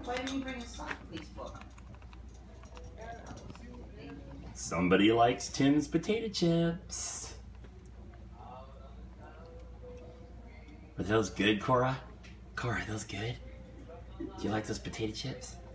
Why didn't you bring a sock, please, book? Somebody likes Tim's potato chips. Are those good, Cora? Cora, are those good? Do you like those potato chips?